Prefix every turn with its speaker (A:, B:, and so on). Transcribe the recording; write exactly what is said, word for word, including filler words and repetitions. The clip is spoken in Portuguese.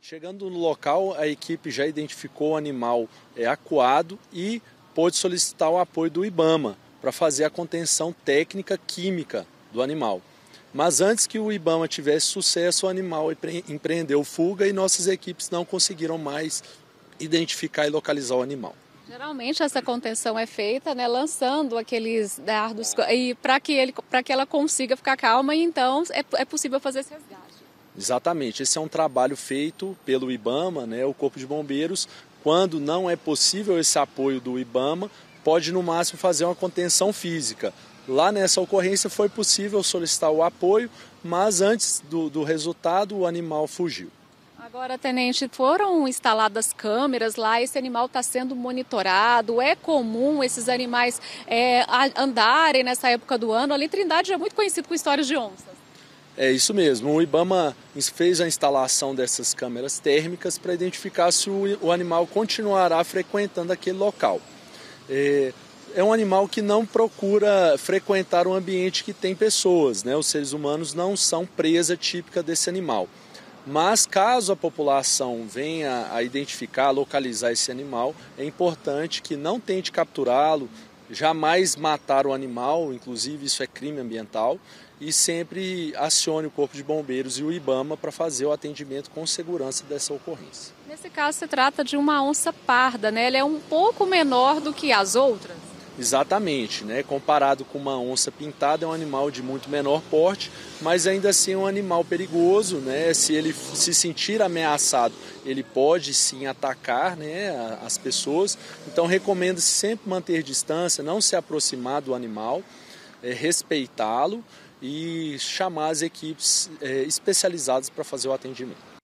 A: Chegando no local, a equipe já identificou o animal é, acuado e pôde solicitar o apoio do IBAMA para fazer a contenção técnica química do animal. Mas antes que o IBAMA tivesse sucesso, o animal empreendeu fuga e nossas equipes não conseguiram mais identificar e localizar o animal.
B: Geralmente essa contenção é feita, né, lançando aqueles dardos e para que ele, para que ela consiga ficar calma e então é, é possível fazer esse resgate.
A: Exatamente, esse é um trabalho feito pelo IBAMA, né, o Corpo de Bombeiros. Quando não é possível esse apoio do IBAMA, pode no máximo fazer uma contenção física. Lá nessa ocorrência foi possível solicitar o apoio, mas antes do, do resultado o animal fugiu.
B: Agora, tenente, foram instaladas câmeras lá, esse animal está sendo monitorado, é comum esses animais é, andarem nessa época do ano? Ali em Trindade é muito conhecido com histórias de onças.
A: É isso mesmo, o IBAMA fez a instalação dessas câmeras térmicas para identificar se o, o animal continuará frequentando aquele local. É, é um animal que não procura frequentar um ambiente que tem pessoas, né? Os seres humanos não são presa típica desse animal. Mas caso a população venha a identificar, localizar esse animal, é importante que não tente capturá-lo, jamais matar o animal, inclusive isso é crime ambiental, e sempre acione o Corpo de Bombeiros e o IBAMA para fazer o atendimento com segurança dessa ocorrência.
B: Nesse caso se trata de uma onça parda, né? Ela é um pouco menor do que as outras?
A: Exatamente, né? Comparado com uma onça pintada, é um animal de muito menor porte, mas ainda assim é um animal perigoso, né? Se ele se sentir ameaçado, ele pode sim atacar, né, as pessoas. Então recomenda-se sempre manter distância, não se aproximar do animal, é, respeitá-lo e chamar as equipes é, especializadas para fazer o atendimento.